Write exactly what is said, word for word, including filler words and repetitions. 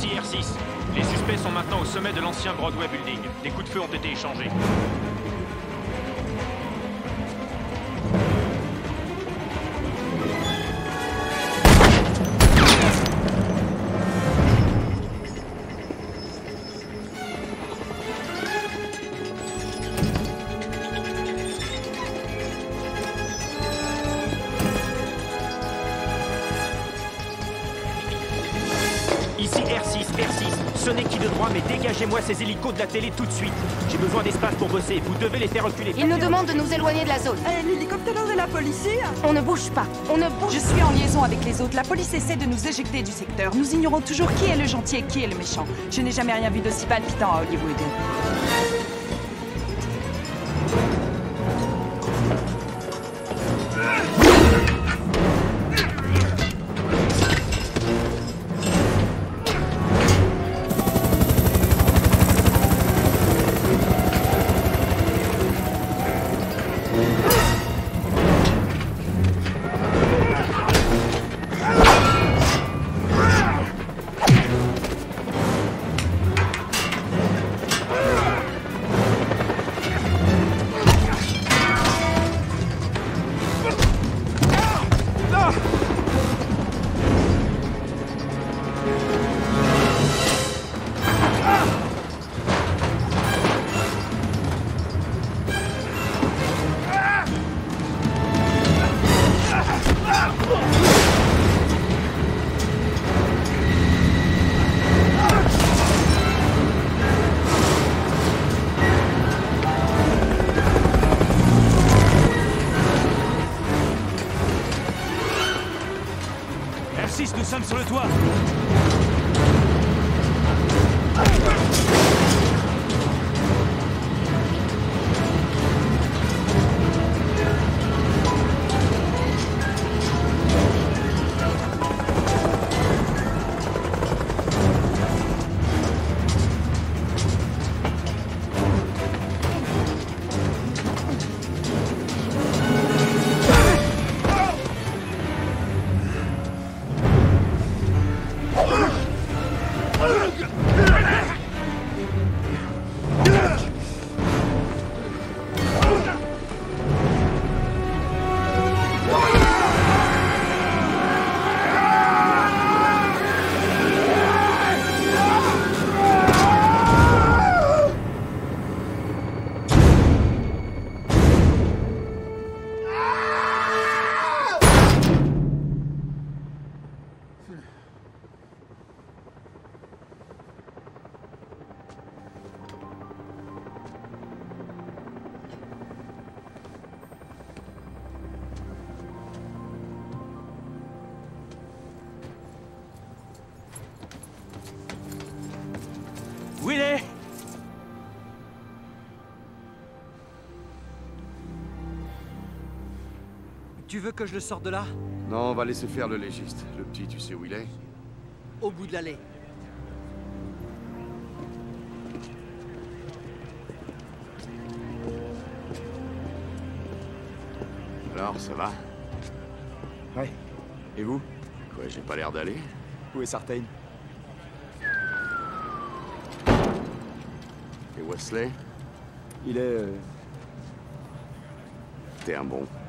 Ici R six. Les suspects sont maintenant au sommet de l'ancien Broadway Building. Des coups de feu ont été échangés. Ici R six, R six. Ce n'est qui de droit, mais dégagez-moi ces hélicos de la télé tout de suite. J'ai besoin d'espace pour bosser. Vous devez les faire reculer. Il nous demande de nous éloigner de la zone. Eh, l'hélicoptère de la police? On ne bouge pas. On ne bouge Je suis en liaison avec les autres. La police essaie de nous éjecter du secteur. Nous ignorons toujours qui est le gentil et qui est le méchant. Je n'ai jamais rien vu d'aussi palpitant à Hollywood. R six, nous sommes sur le toit. Où il est? Tu veux que je le sorte de là? Non, on va laisser faire le légiste. Le petit, tu sais où il est? Au bout de l'allée. Alors, ça va? Ouais. Et vous? Quoi, j'ai pas l'air d'aller? Où est Sartain? Et Wesley? Il est... euh, T'es un bon.